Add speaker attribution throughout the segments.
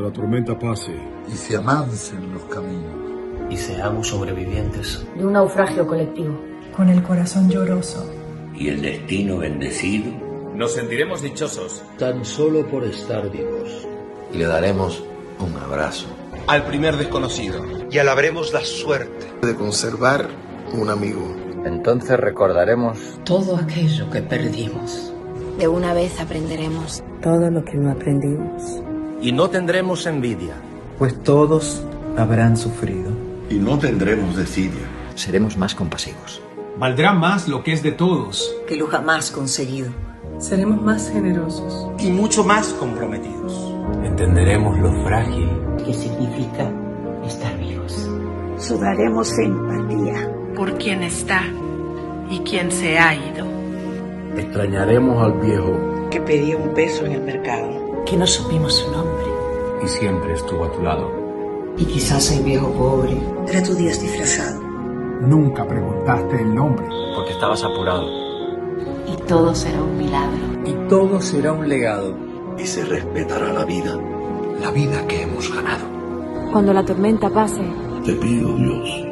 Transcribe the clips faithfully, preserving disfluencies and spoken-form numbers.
Speaker 1: cuando la tormenta pase
Speaker 2: y se amansen los caminos
Speaker 3: y seamos sobrevivientes
Speaker 4: de un naufragio colectivo,
Speaker 5: con el corazón lloroso
Speaker 6: y el destino bendecido,
Speaker 7: nos sentiremos dichosos
Speaker 8: tan solo por estar vivos
Speaker 9: y le daremos un abrazo
Speaker 7: al primer desconocido
Speaker 10: y alabaremos la suerte
Speaker 11: de conservar un amigo.
Speaker 9: Entonces recordaremos
Speaker 12: todo aquello que perdimos.
Speaker 4: De una vez aprenderemos
Speaker 12: todo lo que no aprendimos.
Speaker 3: Y no tendremos envidia,
Speaker 13: pues todos habrán sufrido.
Speaker 6: Y no tendremos desidia.
Speaker 9: Seremos más compasivos.
Speaker 14: Valdrá más lo que es de todos
Speaker 12: que lo jamás conseguido.
Speaker 5: Seremos más generosos
Speaker 7: y mucho más comprometidos.
Speaker 3: Entenderemos lo frágil
Speaker 12: que significa estar vivos.
Speaker 15: Sudaremos empatía
Speaker 16: por quien está y quien se ha ido.
Speaker 8: Extrañaremos al viejo
Speaker 15: que pedía un peso en el mercado,
Speaker 12: que no supimos su nombre
Speaker 3: y siempre estuvo a tu lado.
Speaker 12: Y quizás el viejo pobre
Speaker 15: era tu Dios disfrazado.
Speaker 14: Nunca preguntaste el nombre
Speaker 3: porque estabas apurado.
Speaker 4: Y todo será un milagro.
Speaker 13: Y todo será un legado.
Speaker 6: Y se respetará la vida,
Speaker 9: la vida que hemos ganado.
Speaker 4: Cuando la tormenta pase,
Speaker 6: te pido, Dios,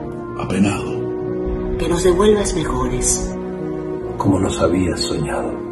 Speaker 6: apenado,
Speaker 12: que nos devuelvas mejores,
Speaker 6: como nos habías soñado.